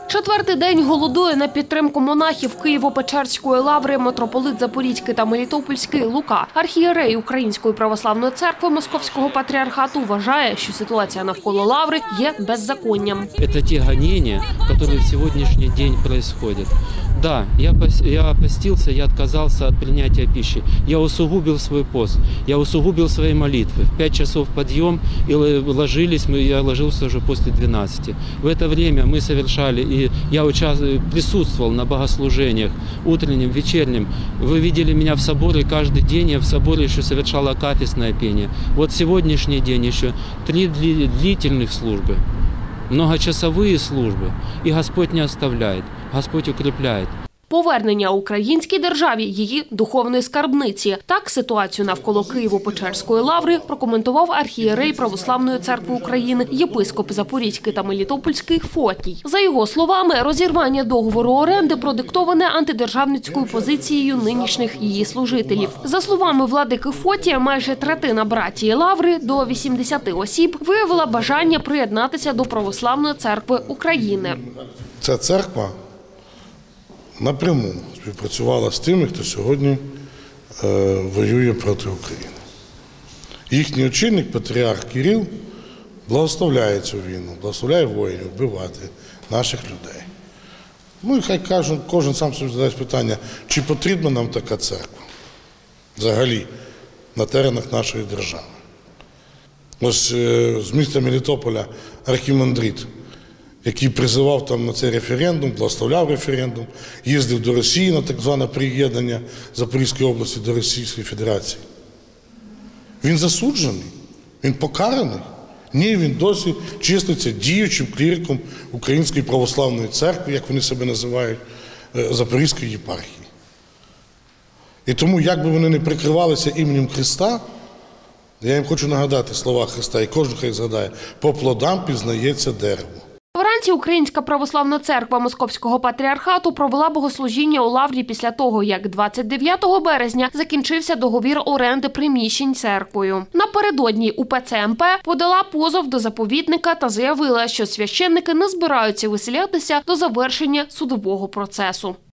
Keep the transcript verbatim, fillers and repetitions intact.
Четвертий день голодує на підтримку монахів Києво-Печерської лаври митрополит Запорізький та Мелітопольський Лука. Архієрей Української православної церкви Московського патріархату вважає, що ситуація навколо лаври є беззаконням. Це ті гонення, які в сьогоднішній день відбуваються. Да, я, я постился, я отказался от принятия пищи. Я усугубил свой пост, я усугубил свои молитвы. В пять часов подъем и ложились, мы, я ложился уже после двенадцати. В это время мы совершали, и я участвовал, присутствовал на богослужениях утренним, вечерним. Вы видели меня в соборе каждый день, я в соборе еще совершал акафистное пение. Вот сегодняшний день еще три длительных службы, многочасовые службы, и Господь не оставляет. Господь укріпляє. Повернення українській державі її духовної скарбниці. Так ситуацію навколо Києво-Печерської лаври прокоментував архієрей Православної церкви України, єпископ Запорізький та Мелітопольський Фотій. За його словами, розірвання договору оренди продиктоване антидержавницькою позицією нинішніх її служителів. За словами владики Фотія, майже третина братії лаври до вісімдесяти осіб виявила бажання приєднатися до Православної церкви України. Ця церква напряму співпрацювала з тими, хто сьогодні е, воює проти України. Їхній очільник, патріарх Кирил, благословляє цю війну, благословляє воїнів вбивати наших людей. Ну і хай кожен, кожен сам собі задає питання, чи потрібна нам така церква взагалі на теренах нашої держави. Ось е, з міста Мелітополя архімандрит, який призивав там на цей референдум, благословляв референдум, їздив до Росії на так зване приєднання Запорізької області до Російської Федерації. Він засуджений, він покараний. Ні, він досі числиться діючим кліриком Української православної церкви, як вони себе називають, Запорізької єпархії. І тому, як би вони не прикривалися іменем Христа, я їм хочу нагадати слова Христа, і кожен хай згадає, по плодам пізнається дерево. Вранці Українська православна церква Московського патріархату провела богослужіння у лаврі після того, як двадцять дев'ятого березня закінчився договір оренди приміщень церквою. Напередодні УПЦ МП подала позов до заповідника та заявила, що священники не збираються виселятися до завершення судового процесу.